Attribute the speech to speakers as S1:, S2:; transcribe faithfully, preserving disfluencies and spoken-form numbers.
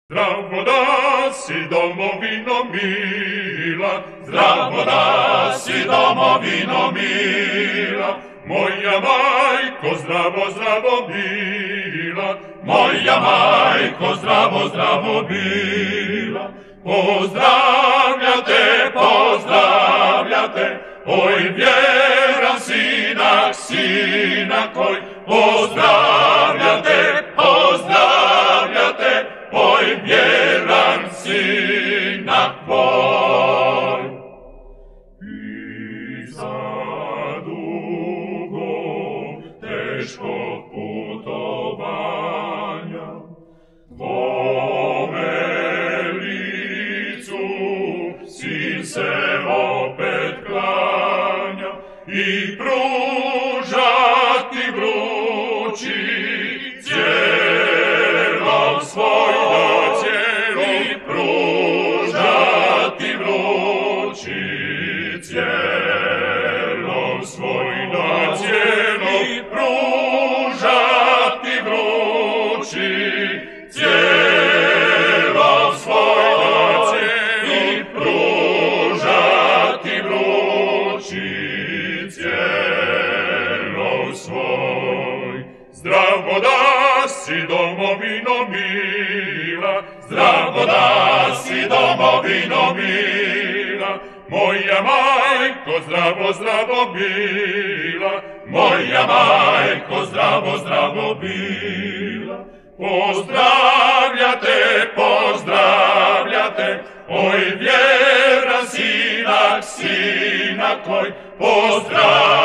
S1: Zdravo da si, domovino mila, zdravo da si, domovino mila, moja majko zdravo, zdravo bila, moja majko zdravo, zdravo bila. Pozdravljate, pozdravljate, oj vjeran sinak, sinak oj, pozdravljate, pozdravljate, oj vjeran sinak tvoj. I za dugo teškog putovanja tvome licu sin se opet klanja i pruža ti vrući cijelom svoj da cijeli pruža ti vrući cijelom svoj da cijeli pruža ti vrući cijelom svoj da cijeli pruža ti vrući cijelom svoj. Zdravo da si, domovino mila, zdravo da si, domovino mila, moja majko zdravo, zdravo bila, moja majko zdravo, zdravo bila. Pozdravljate, pozdravljate, oj vjeran sinak, sinak oj, pozdravljate.